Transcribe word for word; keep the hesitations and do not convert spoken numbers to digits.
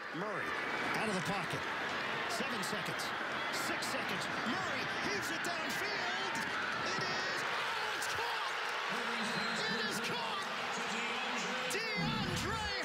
Murray out of the pocket. Seven seconds. Six seconds. Murray heaves it downfield. It is. Oh, it's caught. It is caught. DeAndre